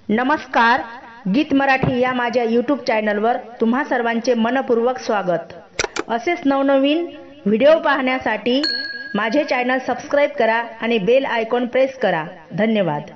नमस्कार, गीत मराठी या माझ्या यूट्यूब चॅनलवर तुम्हा सर्वांचे मनपूर्वक स्वागत। असेच नवनवीन व्हिडिओ पाहण्यासाठी माझे चॅनल सबस्क्राइब करा आणि बेल आयकॉन प्रेस करा। धन्यवाद।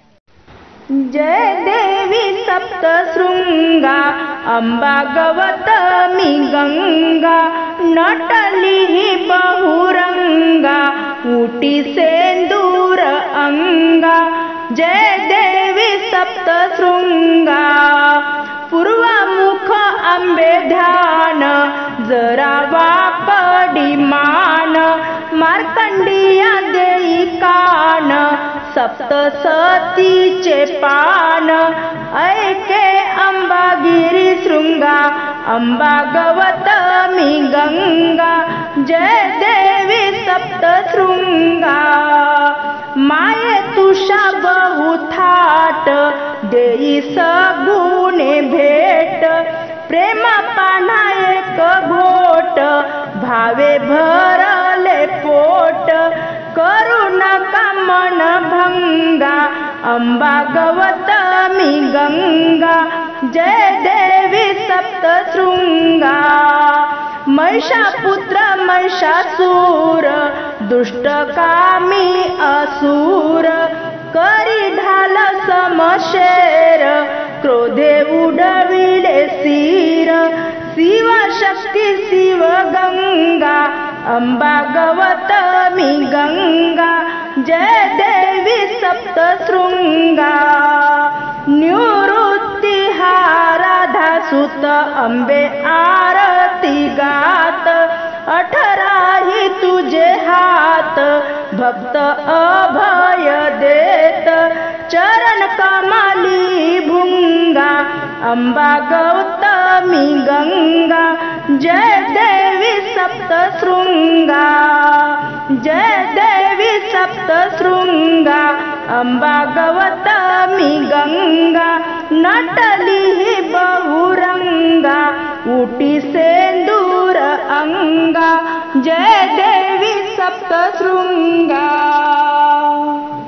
जय देवी सप्तशृंगा अंबा गौतमी गंगा, नटली ही बहुरंगा उटी सेंदूर अंगा। जय देवी सप्तशृंगा पूर्वमुख अंबे ध्यान, जरा वाकडी मान, मार्कंडिया देई कान, सप्तसतीचे पान। ऐके अंबागिरी शृंगा अंबा गौतमी गंगा, जय देवी सप्तशृंगा। माये तुषा बहुथाट, देई सगुणे भेट, प्रेम पाना एक घोट, भावे भरले पोट। करू नका मन भंगा अंबा गौतमी गंगा, जय देवी सप्तशृंगा। महिषापुत्र महिषासूर, दुष्ट कामी असुर, करी ढाल समशेर, क्रोधे उडविले सिर। शिवशक्ती शिव गंगा अंबा गौतमी गंगा, जय देवी सप्तशृंगा। निवृत्ती हा राधा सुत अंबे आरती गात, 18 ही तुझे हात भक्त अभय देत। चरण कमली भृंगा अंबा गौतमी गंगा, जय देवी सप्तशृंगा। जय देवी सप्तशृंगा अंबा गौतमी गंगा, नटली ही बहुरंगा उटी सेंदूर अंगा। जय देवी सप्तशृंगा।